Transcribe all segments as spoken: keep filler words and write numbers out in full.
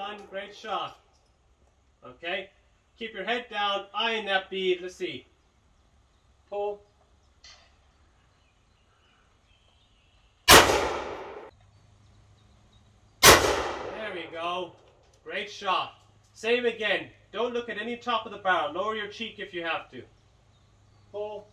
done. Great shot. Okay. Keep your head down, eyeing that bead. Let's see. Pull. There we go. Great shot. Same again. Don't look at any top of the barrel. Lower your cheek if you have to. Pull.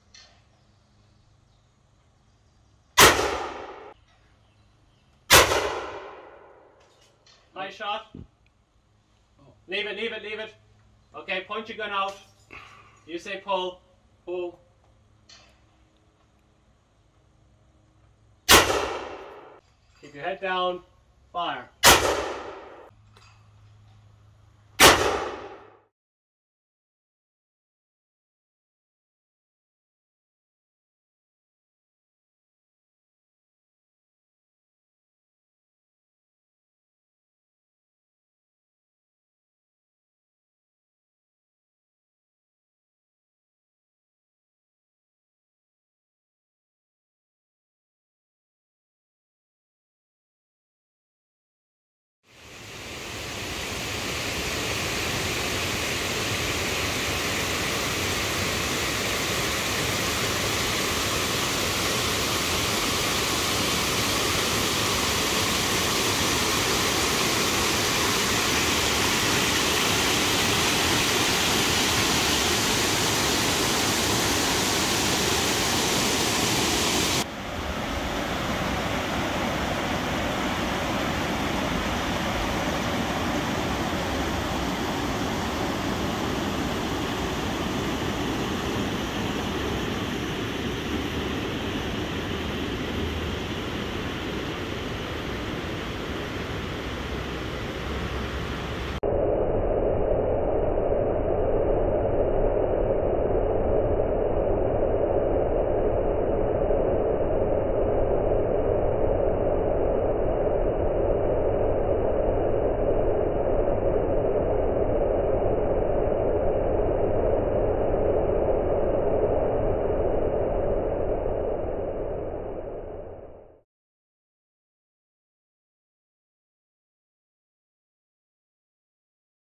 High shot. Leave it, leave it, leave it. Okay, point your gun out. You say pull. Pull. Keep your head down. Fire.